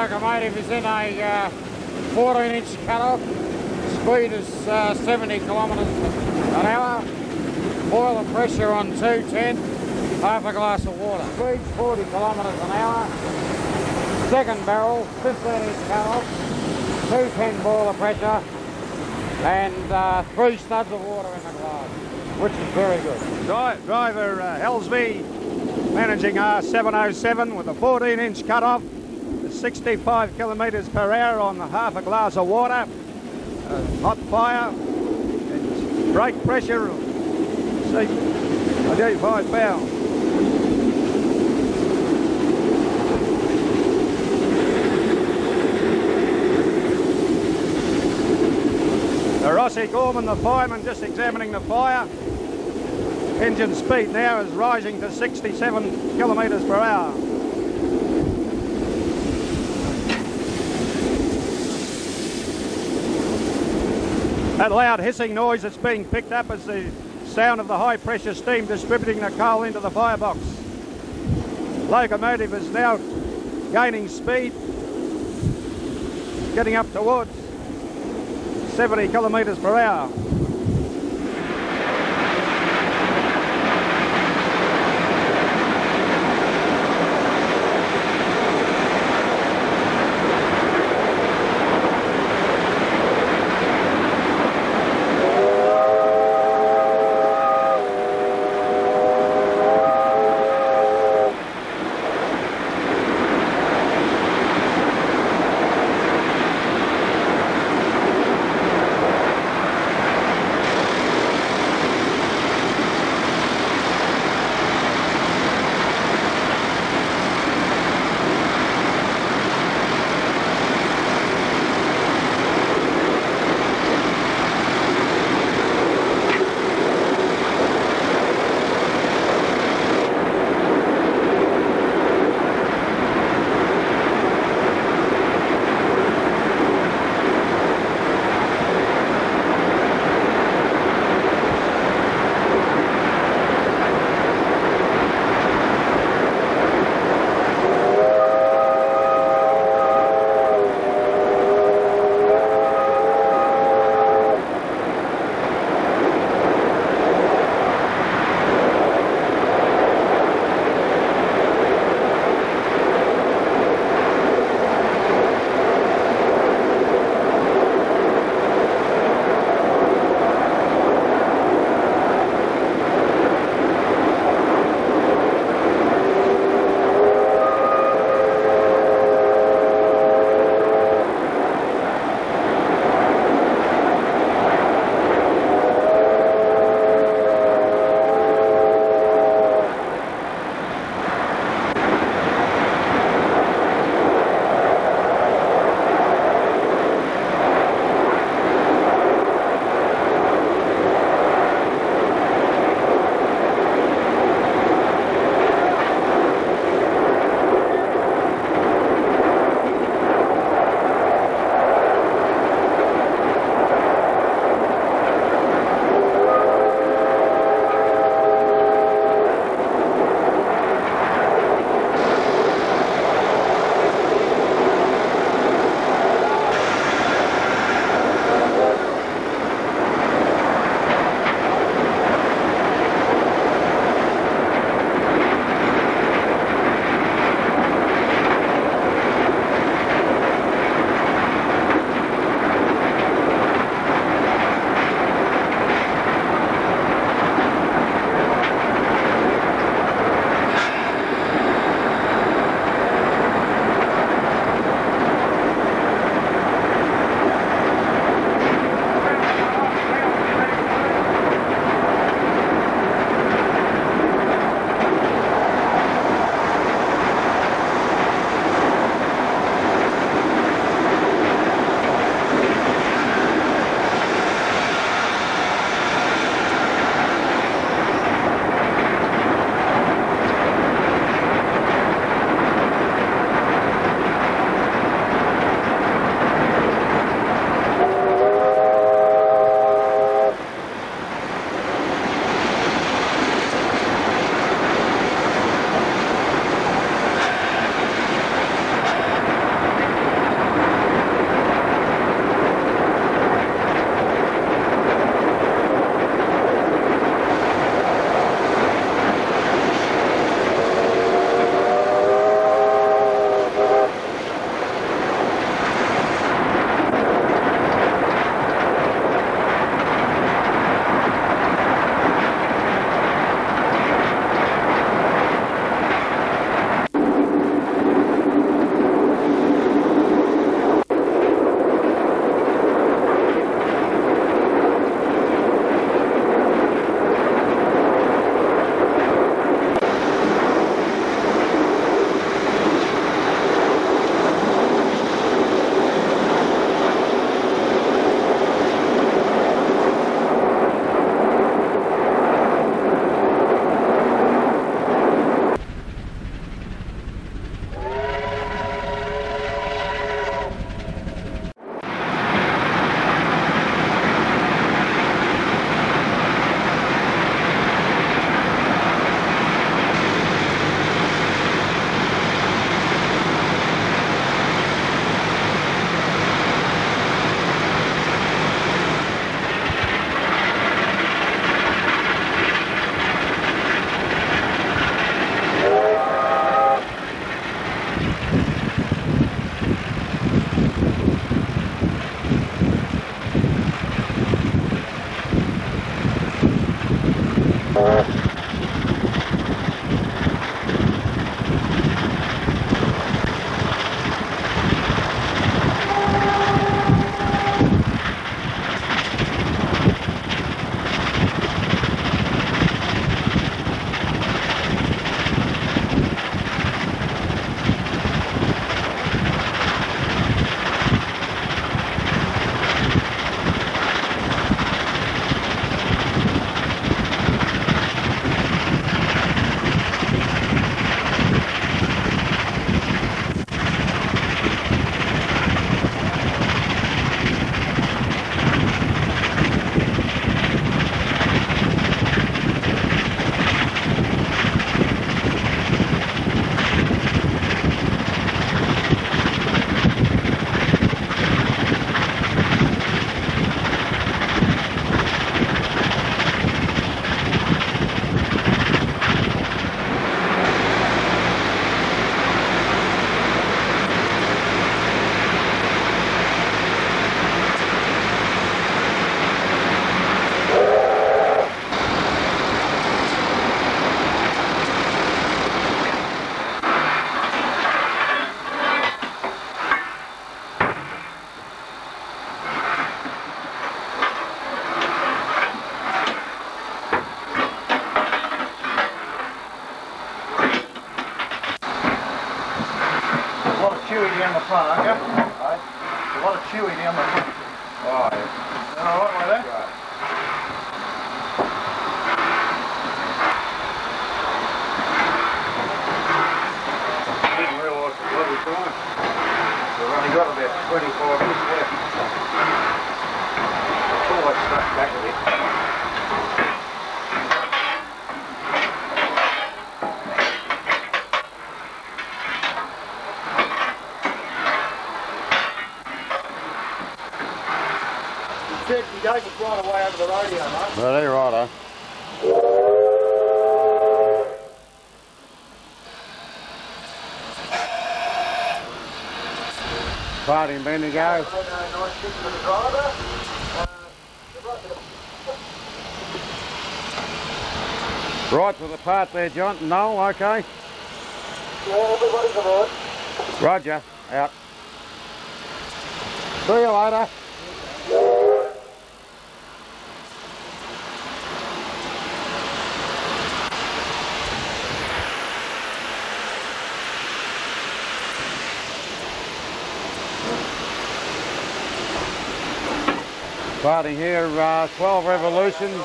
locomotive is in a 14-inch cut-off. Speed is 70 kilometres an hour. Boiler pressure on 210. Half a glass of water. Speed 40 kilometres an hour. Second barrel, 15-inch cut-off. 210 boiler pressure. And 3 studs of water in the glass, which is very good. Driver Helsby managing R707 with a 14-inch cut-off, 65 kilometres per hour on half a glass of water, hot fire, and brake pressure, see, 35 pounds. Rossi Gorman, the fireman, just examining the fire. Engine speed now is rising to 67 kilometres per hour. That loud hissing noise that's being picked up is the sound of the high pressure steam distributing the coal into the firebox. Locomotive is now gaining speed, getting up towards 70 kilometres per hour. chewy down the front, aren't you? Right. A lot of chewy down the front. Oh, yeah. All right with that? Right. Didn't realise the bloody time. We've only got about 25 minutes left. Pull that stuff back a bit. Said you gave us right away over the radio, mate. Well, there, righto. Party in Bendigo. Nice kick for the driver. Right to the part there, John. No, okay. Yeah, everybody's aboard. Roger. Out. See you later. Starting here, 12 revolutions.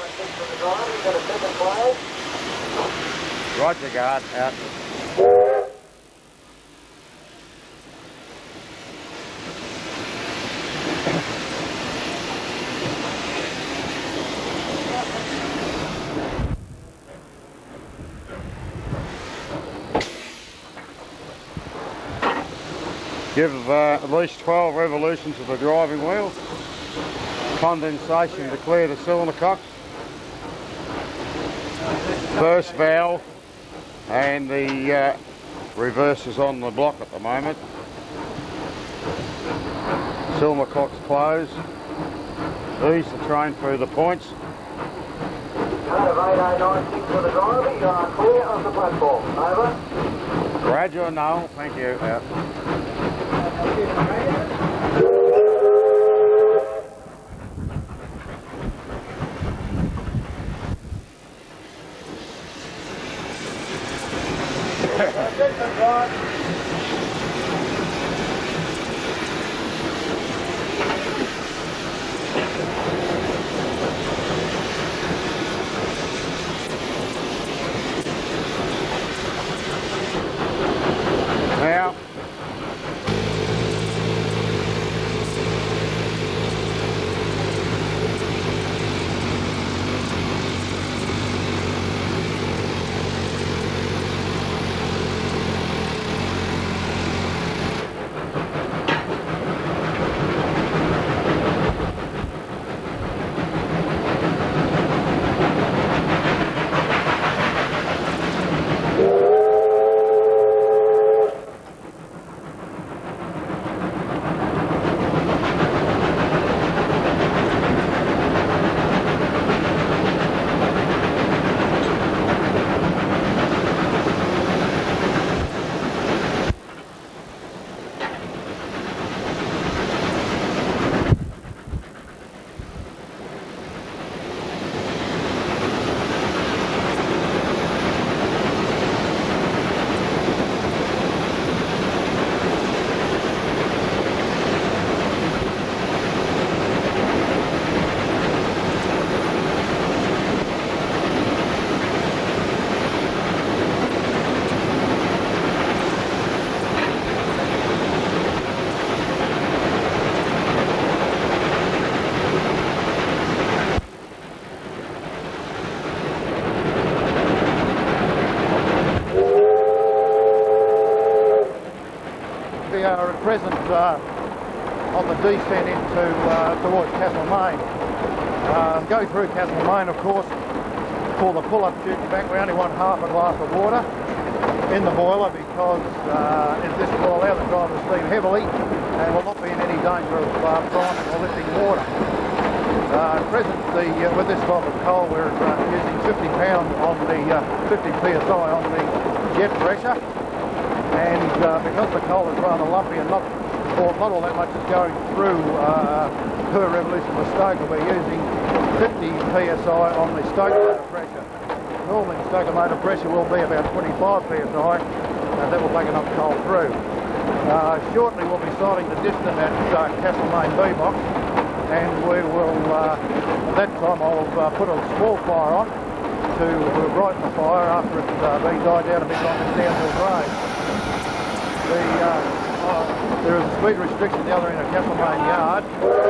Roger, guard, out. Give at least 12 revolutions of the driving wheel. Condensation to clear the cylinder cocks. First valve and the reverse is on the block at the moment. Cylinder cocks closed. Ease the train through the points. Out of 8896 for the driver, you are clear of the platform. Over. Roger, no, thank you. Out. Now, We are at present on the descent into towards Castlemaine. Go through Castlemaine, of course, for the pull-up tube back. We only want half a glass of water in the boiler because in this will allow the driver to steam heavily and will not be in any danger of priming or lifting water. At present, with this type of coal, we're using 50 pounds on the 50 psi on the jet pressure. And because the coal is rather lumpy and not all that much is going through per revolution of the stoker, we're using 50 psi on the stoker motor pressure. Normally the stoker motor pressure will be about 25 psi, and that will take enough coal through. Shortly we'll be sighting the distance at Castlemaine B box, and we will, at that time I'll put a small fire on to brighten the fire after it's been died down a bit on this downhill grade. There is a speed restriction at the other end of Castlemaine Yard.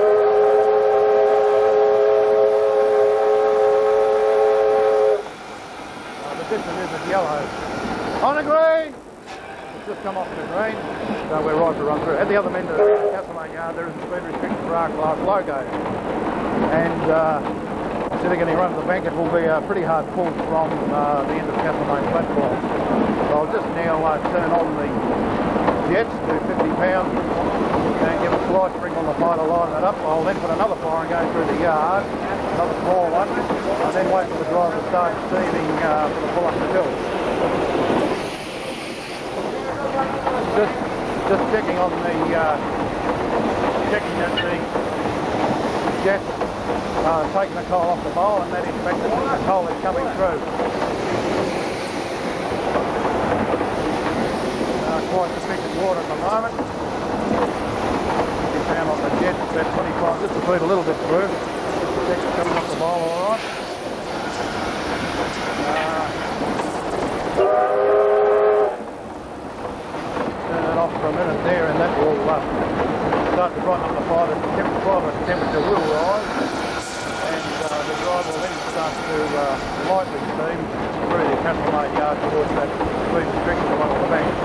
The distance is yellow. On the green! Just come off the green, so we're right to run through. At the other end of the Castlemaine Yard there is a speed restriction for R-Class logos, and instead of getting run to the bank it will be a pretty hard pull from the end of the Castlemaine platform. So I'll just now turn on the jets to 50 pounds and give a slight spring on the fire to line that up. I'll then put another fire and go through the yard, another small one, and then wait for the driver to start steaming for the pull up the hill. Just checking on the checking that the jet taking the coal off the bowl, and that inspects that the coal is coming through. Quite sufficient water at the moment. Down on the jet, it's about 25, just to feed a little bit through. Just to check it's coming off the bowl all right. For a minute there, and that will start to brighten up the fire. The temperature will rise, and the driver will then start to lightly steam through the Castlemaine Yard towards that speed restriction one on the bank.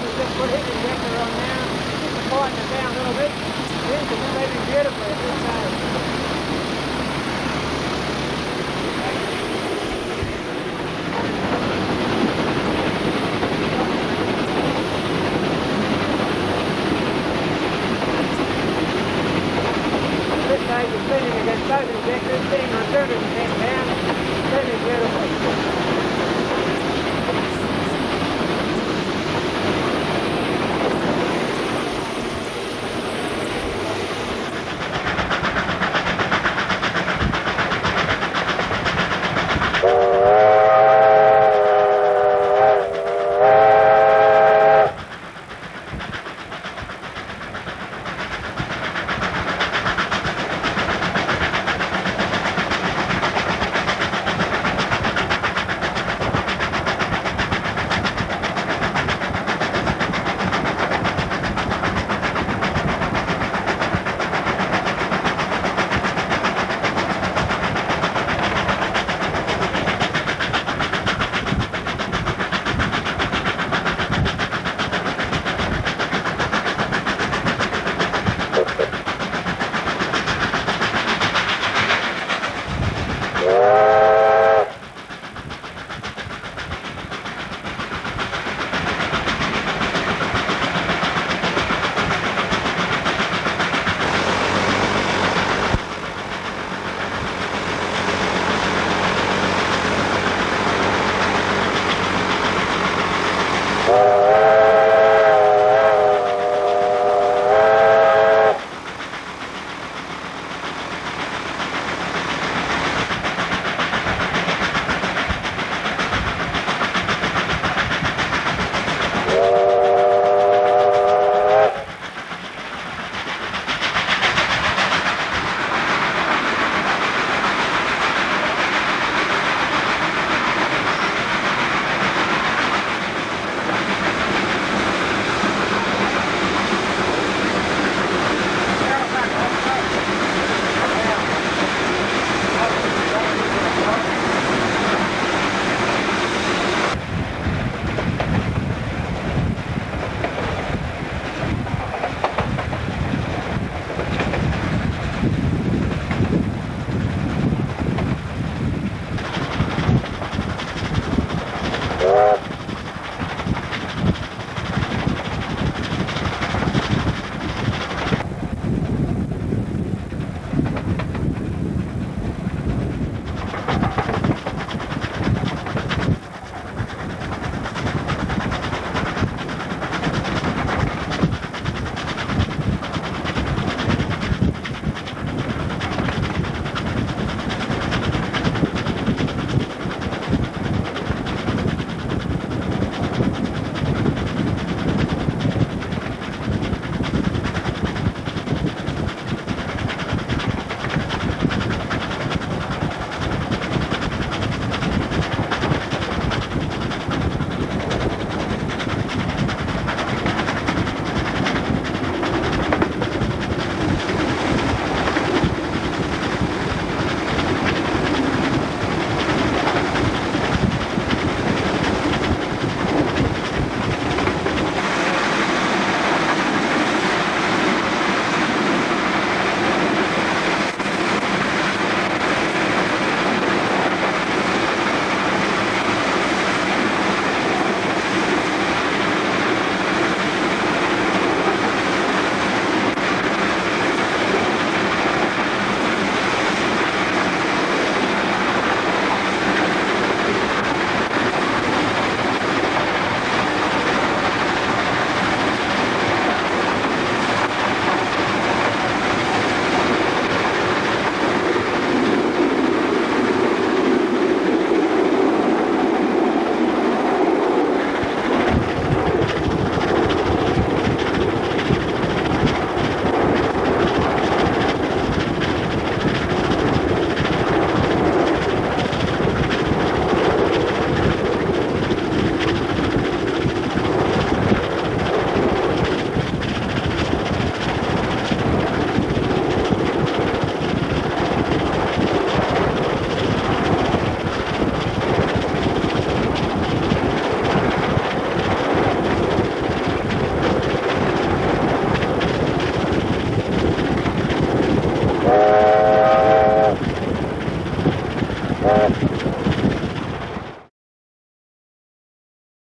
we just put his injector on now, just to tighten it down a little bit. The engine's moving beautifully at this stage. This stage is spinning against both injectors, sitting on 210 pounds, spinning beautifully.